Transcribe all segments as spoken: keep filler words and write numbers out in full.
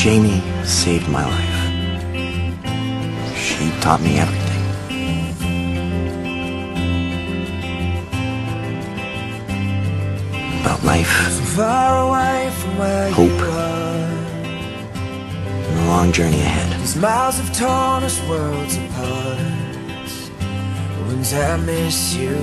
Jamie saved my life. She taught me everything. About life, hope, and the long journey ahead. These miles have torn us worlds apart. Once I miss you.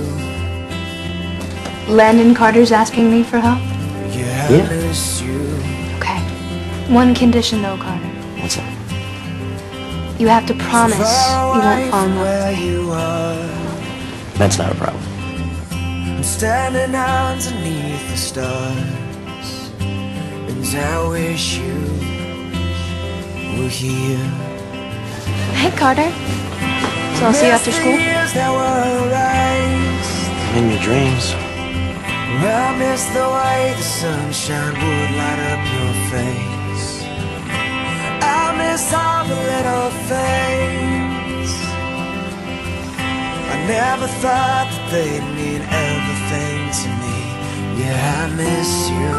Landon Carter's asking me for help? Yeah, I Yeah. miss you. Okay. One condition though, Carter. What's that? You have to promise you won't fall in love where with me. you are. That's not a problem. I'm standing underneath the stars, and I wish you were here. Hey, Carter. So I'll see you after school? Years that were erased. In your dreams. I miss the way the sunshine would light up your face. I miss all the little things I never thought that they'd mean everything to me. Yeah, I miss you.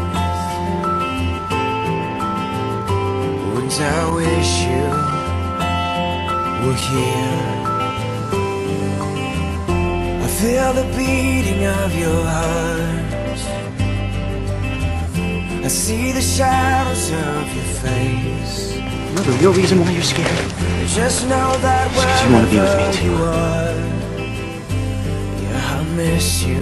Once I wish you were here. I feel the beating of your heart. I see the shadows of your face. You know the real reason why you're scared? Just know that because you wanna be with me, wherever too. you are, yeah, I miss you.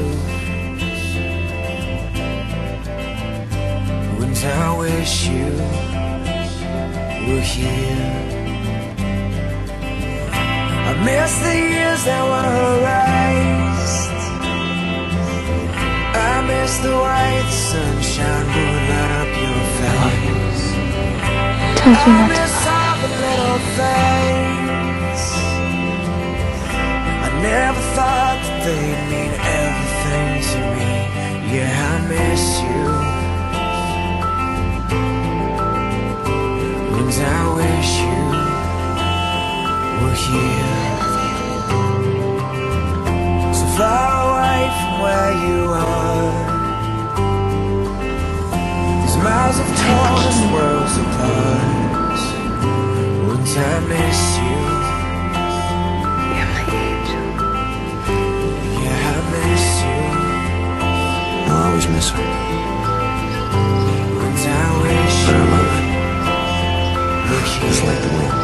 Once I wish you were here. I miss the years that were erased. I miss the way the sunshine would light up your face. Tells me I not to miss lie. all the little things I never thought that they'd mean everything to me. Yeah, I miss you. Once I wish you were here. So far away from where you are. These miles have torn us worlds apart. Once I miss you. You're my angel. Yeah, I miss you. I'll always miss her. Once I wish But you I love it. were It's here. like the wind.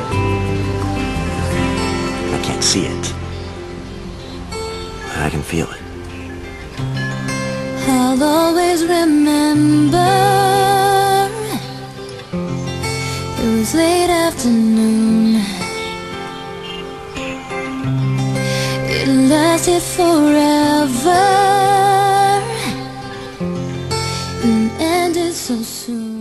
I can't see it. But I can feel it. I'll always remember it was late afternoon. It lasted forever and ended so soon.